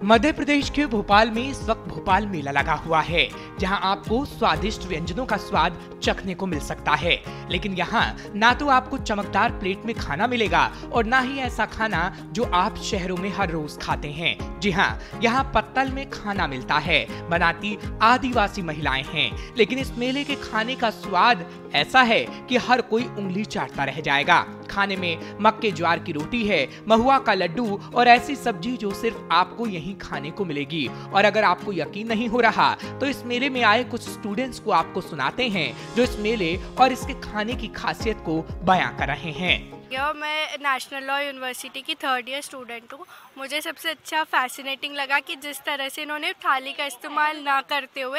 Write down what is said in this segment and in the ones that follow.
मध्य प्रदेश के भोपाल में इस वक्त भोपाल मेला लगा हुआ है, जहां आपको स्वादिष्ट व्यंजनों का स्वाद चखने को मिल सकता है। लेकिन यहां ना तो आपको चमकदार प्लेट में खाना मिलेगा और ना ही ऐसा खाना जो आप शहरों में हर रोज खाते हैं। जी हां, यहाँ पत्तल में खाना मिलता है, बनाती आदिवासी महिलाएं हैं। लेकिन इस मेले के खाने का स्वाद ऐसा है कि हर कोई उंगली चाटता रह जाएगा। खाने में मक्के ज्वार की रोटी है, महुआ का लड्डू और ऐसी सब्जी जो सिर्फ आपको यहीं खाने को मिलेगी। और अगर आपको यकीन नहीं हो रहा तो इस मेले में आए कुछ स्टूडेंट्स को आपको सुनाते हैं जो इस मेले और इसके खाने की खासियत को बयां कर रहे हैं। मैं नेशनल लॉ यूनिवर्सिटी की 3rd ईयर स्टूडेंट हूँ। मुझे सबसे अच्छा फैसिनेटिंग लगा कि जिस तरह से इन्होंने थाली का इस्तेमाल ना करते हुए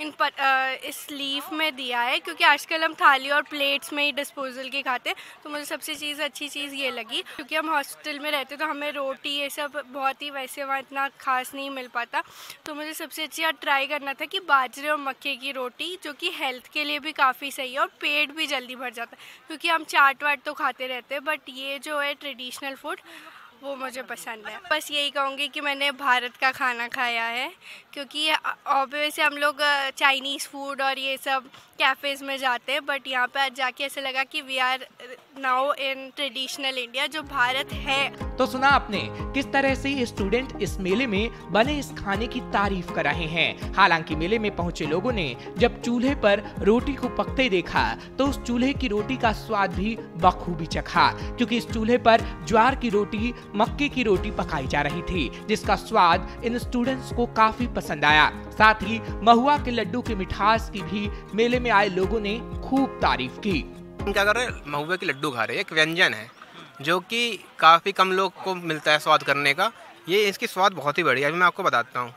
इस लीफ में दिया है, क्योंकि आजकल हम थाली और प्लेट्स में ही डिस्पोजल की खाते हैं। तो मुझे सबसे अच्छी चीज़ ये लगी, क्योंकि हम हॉस्टल में रहते तो हमें रोटी ये सब बहुत ही वैसे वहाँ इतना खास नहीं मिल पाता। तो मुझे सबसे अच्छा ट्राई करना था कि बाजरे और मक्के की रोटी, जो कि हेल्थ के लिए भी काफ़ी सही है और पेट भी जल्दी भर जाता है, क्योंकि हम चाट वाट तो खाते रहते हैं, बट ये जो है ट्रेडिशनल फूड वो मुझे पसंद है। बस यही कहूँगी कि मैंने भारत का खाना खाया है, क्योंकि ऑब्वियसली हम लोग चाइनीज़ फूड और ये सब कैफ़ेज़ में जाते हैं, बट यहाँ पे आज जाके ऐसे लगा कि we are now in traditional India, जो भारत है। तो सुना आपने किस तरह से ये स्टूडेंट इस मेले में बने इस खाने की तारीफ कर रहे हैं। हालांकि मेले में पहुंचे लोगों ने जब चूल्हे पर रोटी को पकते देखा तो उस चूल्हे की रोटी का स्वाद भी बखूबी चखा, क्योंकि इस चूल्हे पर ज्वार की रोटी, मक्के की रोटी पकाई जा रही थी, जिसका स्वाद इन स्टूडेंट्स को काफी पसंद आया। साथ ही महुआ के लड्डू की मिठास की भी मेले में आए लोगों ने खूब तारीफ की। क्या कर रहे हैं, महुए के लड्डू खा रहे हैं। एक व्यंजन है जो कि काफ़ी कम लोग को मिलता है स्वाद करने का। ये इसकी स्वाद बहुत ही बढ़िया है, मैं आपको बताता हूँ।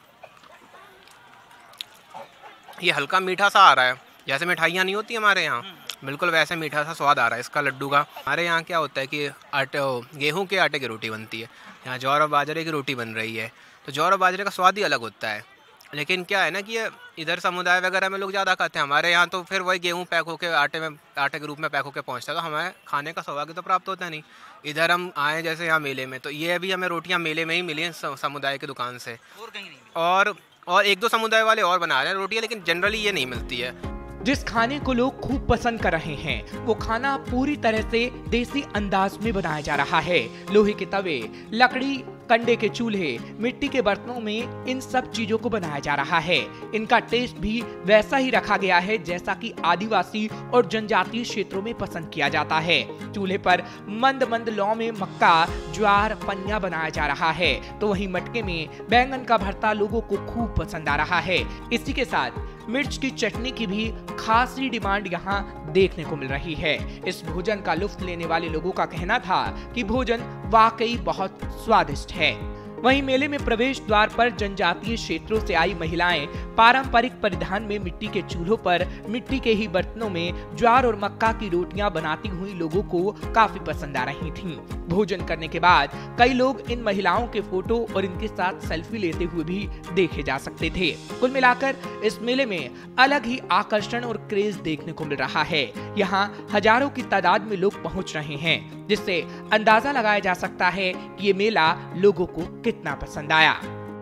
ये हल्का मीठा सा आ रहा है, जैसे मिठाइयाँ नहीं होती हमारे यहाँ, बिल्कुल वैसे मीठा सा स्वाद आ रहा है इसका लड्डू का। हमारे यहाँ क्या होता है कि गेहूं के आटे की रोटी बनती है, यहाँ ज्वार और बाजरे की रोटी बन रही है। तो ज्वार और बाजरे का स्वाद ही अलग होता है। लेकिन क्या है ना कि ये इधर समुदाय वगैरह में लोग ज़्यादा खाते हैं। हमारे यहाँ तो फिर वही गेहूं पैक होकर आटे के रूप में पैक होकर पहुँचता है, तो हमें खाने का सौभाग्य तो प्राप्त होता नहीं। इधर हम आए जैसे यहाँ मेले में, तो ये अभी हमें रोटियाँ मेले में ही मिली हैं समुदाय की दुकान से, और कहीं नहीं। और 1-2 समुदाय वाले और बना रहे हैं रोटियाँ, लेकिन जनरली ये नहीं मिलती है। जिस खाने को लोग खूब पसंद कर रहे हैं वो खाना पूरी तरह से देसी अंदाज में बनाया जा रहा है। लोहे के तवे, लकड़ी, कंडे के चूल्हे, मिट्टी के बर्तनों में इन सब चीजों को बनाया जा रहा है। इनका टेस्ट भी वैसा ही रखा गया है जैसा कि आदिवासी और जनजातीय क्षेत्रों में पसंद किया जाता है। चूल्हे पर मंद मंद लौ में मक्का, ज्वार, पन्या बनाया जा रहा है, तो वहीं मटके में बैंगन का भरता लोगों को खूब पसंद आ रहा है। इसी के साथ मिर्च की चटनी की भी खासी डिमांड यहाँ देखने को मिल रही है। इस भोजन का लुत्फ लेने वाले लोगों का कहना था कि भोजन वाकई बहुत स्वादिष्ट है। वहीं मेले में प्रवेश द्वार पर जनजातीय क्षेत्रों से आई महिलाएं पारंपरिक परिधान में मिट्टी के चूल्हों पर मिट्टी के ही बर्तनों में ज्वार और मक्का की रोटियां बनाती हुई लोगों को काफी पसंद आ रही थीं। भोजन करने के बाद कई लोग इन महिलाओं के फोटो और इनके साथ सेल्फी लेते हुए भी देखे जा सकते थे। कुल मिलाकर इस मेले में अलग ही आकर्षण और क्रेज देखने को मिल रहा है। यहाँ हजारों की तादाद में लोग पहुँच रहे हैं, जिससे अंदाजा लगाया जा सकता है कि ये मेला लोगों को कितना पसंद आया।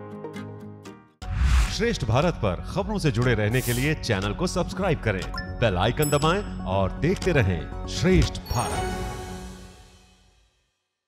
श्रेष्ठ भारत पर खबरों से जुड़े रहने के लिए चैनल को सब्सक्राइब करें, बेल आइकन दबाएं और देखते रहें श्रेष्ठ भारत।